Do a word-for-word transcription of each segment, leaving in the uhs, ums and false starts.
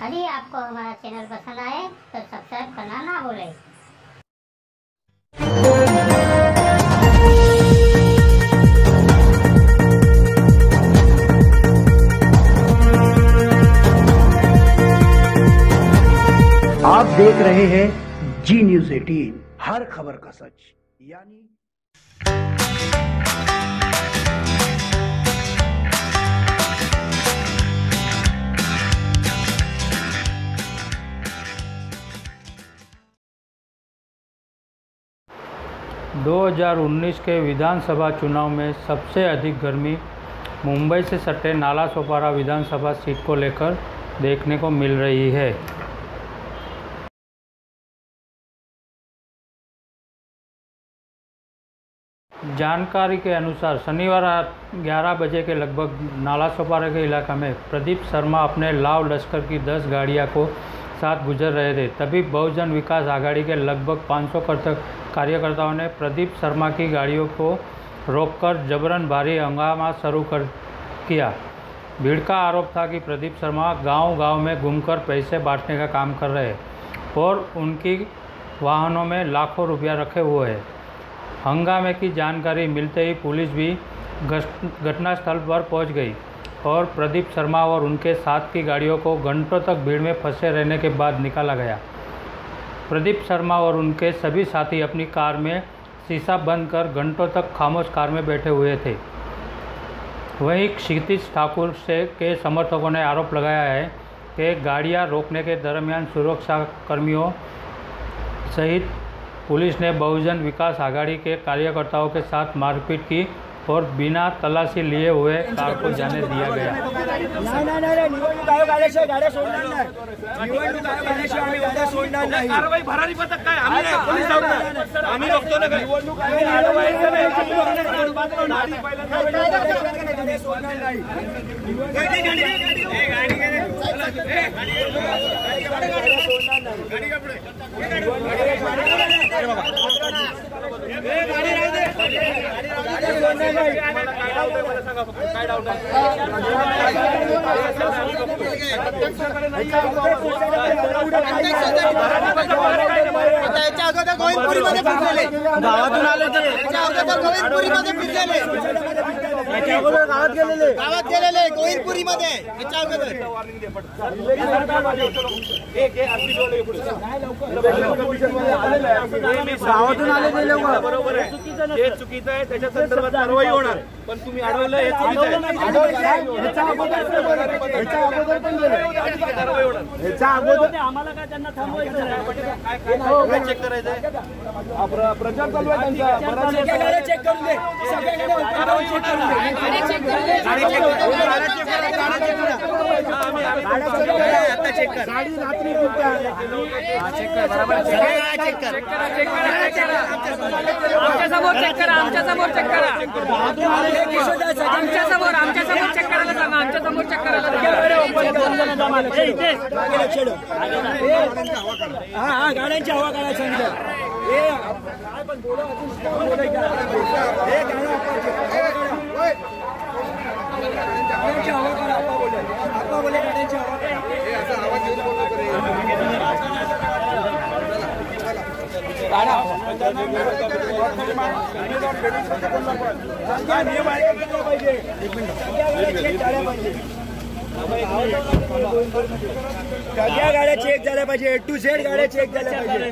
यदि आपको हमारा चैनल पसंद आए तो सब्सक्राइब करना ना भूलें। आप देख रहे हैं जी न्यूज़ अठारह, हर खबर का सच। यानी दो हज़ार उन्नीस के विधानसभा चुनाव में सबसे अधिक गर्मी मुंबई से सटे नाला सोपारा विधानसभा सीट को लेकर देखने को मिल रही है। जानकारी के अनुसार शनिवार रात ग्यारह बजे के लगभग नाला सोपारा के इलाका में प्रदीप शर्मा अपने लाव लश्कर की दस गाड़ियां को साथ गुजर रहे थे। तभी बहुजन विकास आघाड़ी के लगभग पाँच सौ कार्यकर्ताओं ने प्रदीप शर्मा की गाड़ियों को रोककर जबरन भारी हंगामा शुरू कर किया। भीड़ का आरोप था कि प्रदीप शर्मा गांव-गांव में घूमकर पैसे बांटने का काम कर रहे हैं और उनकी वाहनों में लाखों रुपया रखे हुए हैं। हंगामे की जानकारी मिलते ही पुलिस भी घटनास्थल पर पहुंच गई और प्रदीप शर्मा और उनके साथ की गाड़ियों को घंटों तक भीड़ में फंसे रहने के बाद निकाला गया। प्रदीप शर्मा और उनके सभी साथी अपनी कार में शीशा बंद कर घंटों तक खामोश कार में बैठे हुए थे। वहीं क्षितिज ठाकुर से के समर्थकों ने आरोप लगाया है कि गाड़ियां रोकने के दरमियान सुरक्षा कर्मियों सहित पुलिस ने बहुजन विकास आघाड़ी के कार्यकर्ताओं के साथ मारपीट की और बिना तलाशी लिए हुए कार को जाने दिया गया। गावातून आले ते गोविंदपुरीमध्ये फिरलेले गावात गेलेले गावात गेलेले गोविंदपुरीमध्ये याच्या अगोदर गावातून आले ते लोक बरोबर आहे। हे चुकीचं आहे, त्याच्या संदर्भात कारवाई होणार, पण तुम्ही अडवलं हे चुकीचं आहे। याच्या अगोदर पण कारवाई होणार, याच्या अगोदर आम्हाला काय त्यांना थांबवायचं काय चेक करायचं प्रचार चालू आहे त्यांचा। सगळ्या गाड्या चेक करून दे, सगळ्या गाड्या चेक करून दे, गाडी चेक करून दे, गाडी चेक करून दे, गाडी चेक करून दे, आता चेक कर, गाडी रात्री फिरते चेक कर, बरोबर सगळ्या चेक कर, चेक करा, चेक करा, आमच्या समोर चेक करा, आमच्या समोर चेक करा, आमच्या समोर आमच्या समोर चेक करायला सांगा, आमच्या समोर चेक करायला सांगा। हा हा गाड्यांची हवा काढायला सांगितलं। सगळ्या गाड्या चेक झाल्या पाहिजे, ए टू झेड गाड्या चेक झाल्या पाहिजे।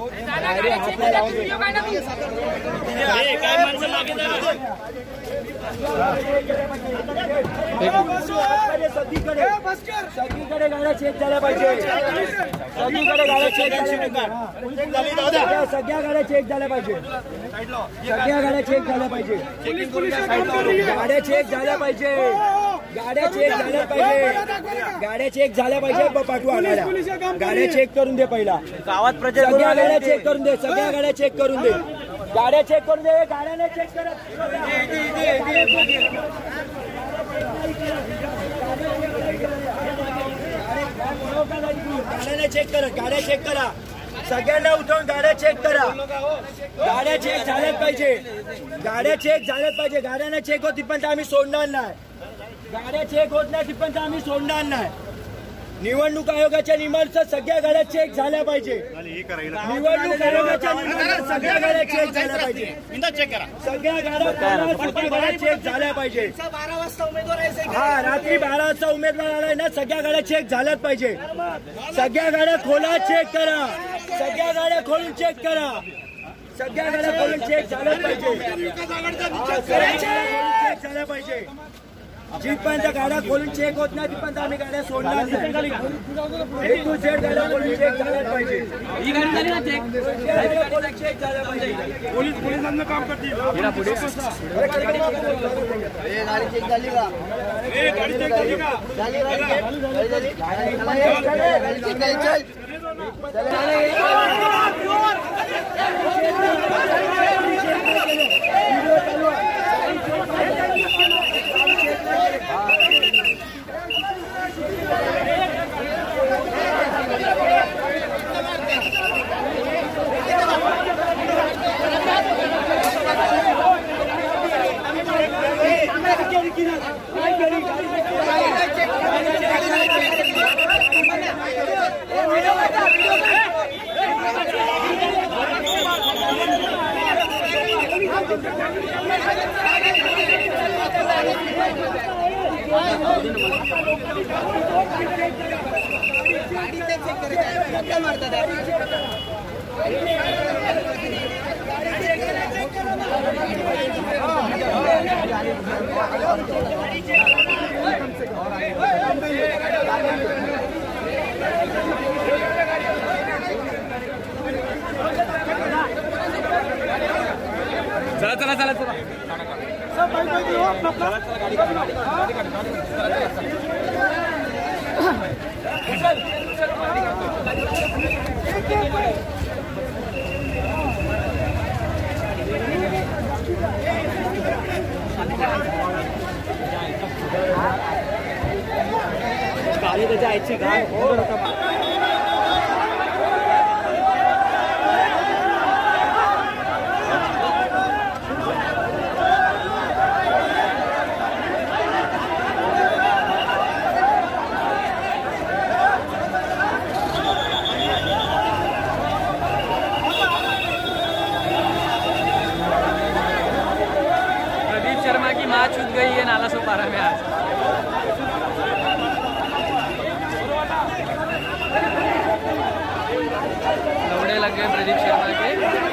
सगळीकडे गाड्या चेक झाल्या पाहिजे, सगळीकडे गाड्या चेक झाल्या, सगळ्या गाड्या चेक झाल्या पाहिजे, सगळ्या गाड्या चेक झाल्या पाहिजे, गाड्या चेक झाल्या पाहिजे, गाड्या चेक झाल्या पाहिजे, गाड्या चेक झाल्या पाहिजे। पाठवा गाड्या, गाड्या चेक करून दे पहिला, गावात प्रचार, सगळ्या गाड्या चेक करून दे, सगळ्या गाड्या चेक करून दे, गाड्या चेक करून दे, गाड्याने चेक करा, गाड्याने चेक करा, गाड्या चेक करा, सगळ्यांना उठवून गाड्या चेक करा, गाड्या चेक झाल्याच पाहिजे, गाड्या चेक झाल्याच पाहिजे, गाड्याने चेक होती पण आम्ही सोडणार नाही, गाड्या चेक होत नाही पण आम्ही सोडणार नाही। निवडणूक आयोगाच्या नियमानुसार सगळ्या गाड्या चेक झाल्या पाहिजे. निवडणूक आयोगाच्या नियमानुसार सगळ्या गाड्या चेक झाल्या पाहिजे. सगळ्या गाड्या सगळ्या गाड्या चेक झाल्या पाहिजे. बारा वाजता उमेदवार आहे. हा रात्री बारा वाजता उमेदवार आलाय ना, सगळ्या गाड्या चेक झाल्याच पाहिजे. सगळ्या गाड्या खोला, चेक करा. सगळ्या गाड्या खोलून चेक करा. सगळ्या गाड्या खोलून चेक झाल्याच पाहिजे. चेक झाल्या पाहिजे. जिथपर्यंत गाड्या खोलून चेक होत नाही तिथपर्यंत आम्ही गाड्या सोडणार नाही. ए टू झेड गाड्या खोलून चेक झाल्याच पाहिजे. ही गाडी झाली ना चेक, गाड्या खोलून चेक झाल्या पाहिजे. पोलीस पोलिसांचं काम करतील. ए गाडी चेक झाली का? ए गाडी चेक झाली का? झाली गाडी झाली. गाडी चेक झाली. चल चला चला चला गाडी त्याच्या आईची गाय माँ छूट गई है नाला सोपारा में आज. दौड़े लग गए प्रदीप शर्मा के.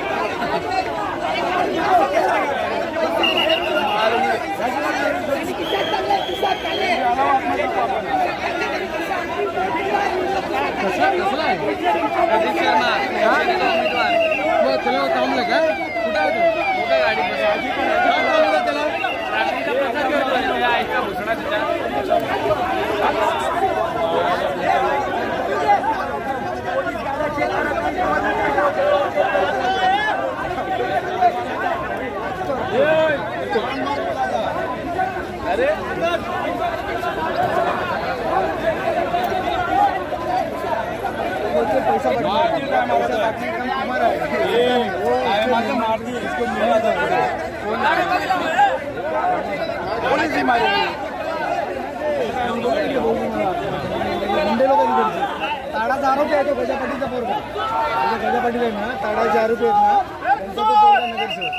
प्रदीप शर्मा उमेदवार काम लगा कुठे मोठ्या गाडी ऐका घोषणा अरे पैसा मारती है इसको मिला था पोलीस मारे ताडाचा आरोपी आहे तो गजापाटीचा पोरगा. गजापाटील आहे ना, ताडाचे आरोपी आहेत ना, त्यांचा तो पोरगा नगरसेवक.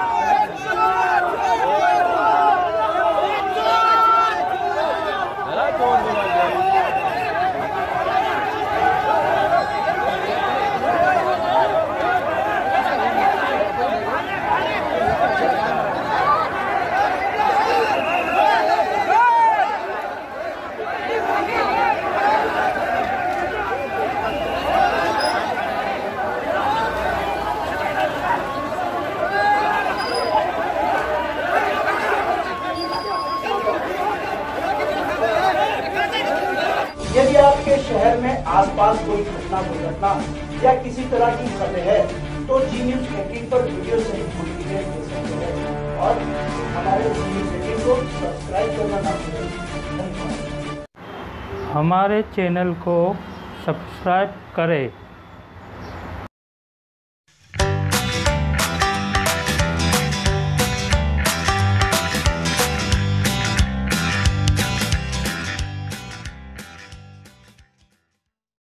यदि आपके शहर में आसपास कोई घटना दुर्घटना या किसी तरह की खबर है तो जी न्यूज एटीन पर वीडियो सहित पूरी डिटेल देख सकते हैं और हमारे जी न्यूज एटीन को सब्सक्राइब करना ना भूलें. हमारे चैनल को सब्सक्राइब करें